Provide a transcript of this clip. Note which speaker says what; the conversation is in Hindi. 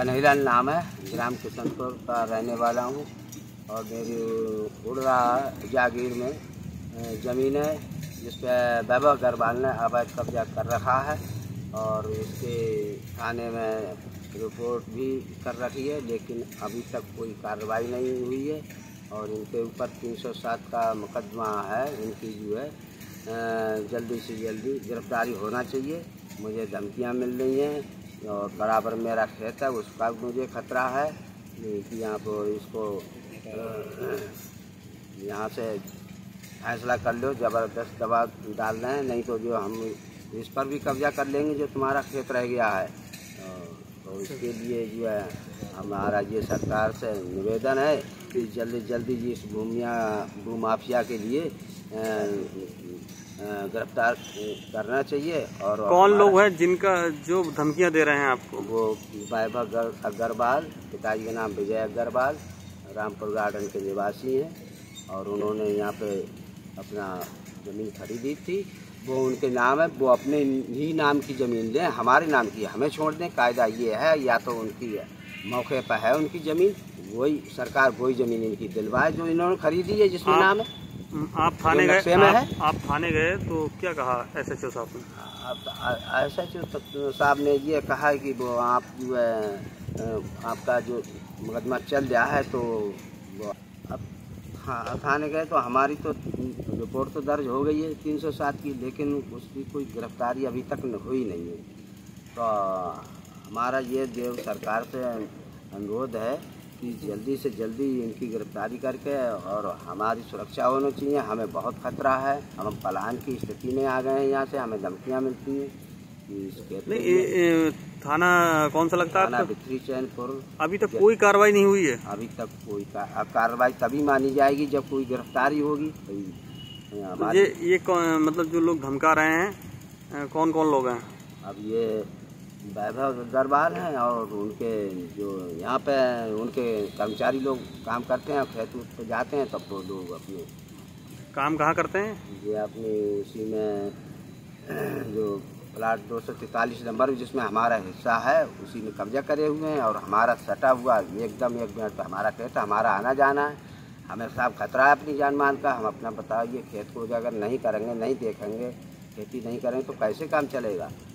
Speaker 1: कन्हैया नाम है, ग्राम किशनपुर का रहने वाला हूँ और मेरी उड़रा जागीर में ज़मीन है जिस पर वैभव अग्रवाल ने अवैध कब्जा कर रखा है और इसके थाने में रिपोर्ट भी कर रखी है, लेकिन अभी तक कोई कार्रवाई नहीं हुई है और इनके ऊपर 307 का मुकदमा है। इनकी जो है जल्दी से जल्दी गिरफ्तारी होना चाहिए। मुझे धमकियां मिल रही हैं और बराबर मेरा खेत है, उसका मुझे खतरा है कि यहाँ पर इसको यहाँ से फैसला कर लो, ज़बरदस्त दबाव डाल रहे हैं, नहीं तो जो हम इस पर भी कब्जा कर लेंगे जो तुम्हारा खेत रह गया है। तो इसके लिए जो है हमारा ये सरकार से निवेदन है कि जल्दी इस भूमाफिया के लिए गिरफ्तार करना चाहिए। और
Speaker 2: कौन लोग हैं जिनका जो धमकियां दे रहे हैं आपको?
Speaker 1: वो वैभव अग्रवाल, पिताजी का नाम विजय अग्रवाल, रामपुर गार्डन के निवासी हैं और उन्होंने यहाँ पे अपना ज़मीन खरीदी थी, वो उनके नाम है, वो अपने ही नाम की ज़मीन लें, हमारे नाम की हमें छोड़ दें। कायदा ये है या तो उनकी मौके पर है उनकी ज़मीन, वही सरकार वही ज़मीन इनकी दिलवाए जो इन्होंने खरीदी है जिसमें नाम है।
Speaker 2: आप थाने गए? आप थाने गए तो क्या कहा SHO साहब ने?
Speaker 1: SHO साहब ने ये कहा है कि वो आप जो है आपका जो मुकदमा चल रहा है तो अब हाँ थाने गए तो हमारी तो रिपोर्ट तो दर्ज हो गई है 307 की, लेकिन उसकी कोई गिरफ्तारी अभी तक हुई नहीं है। तो हमारा ये देव सरकार से अनुरोध है कि जल्दी से जल्दी इनकी गिरफ्तारी करके और हमारी सुरक्षा होनी चाहिए। हमें बहुत खतरा है, हम पलायन की स्थिति में आ गए हैं, यहाँ से हमें धमकियाँ मिलती हैं कि
Speaker 2: नहीं। थाना कौन सा लगता है?
Speaker 1: थाना भित्री चैनपुर।
Speaker 2: अभी तक कोई कार्रवाई नहीं हुई है?
Speaker 1: अभी तक कोई कार्रवाई तभी मानी जाएगी जब कोई गिरफ्तारी होगी। तो
Speaker 2: ये मतलब जो लोग धमका रहे हैं कौन कौन लोग हैं? अब
Speaker 1: ये वैभव अग्रवाल हैं और उनके जो यहाँ पे उनके कर्मचारी लोग काम करते हैं, खेत पे जाते हैं, तब वो लोग अपने
Speaker 2: काम कहाँ करते हैं? ये
Speaker 1: अपने उसी में जो प्लाट 243 नंबर जिसमें हमारा हिस्सा है उसी में कब्जा करे हुए हैं और हमारा सटा हुआ एकदम 1 मिनट पर हमारा खेत, हमारा आना जाना है। हमें साहब खतरा है अपनी जान मान का। हम अपना बताइए खेत को अगर नहीं करेंगे, नहीं देखेंगे, खेती नहीं करेंगे तो कैसे काम चलेगा।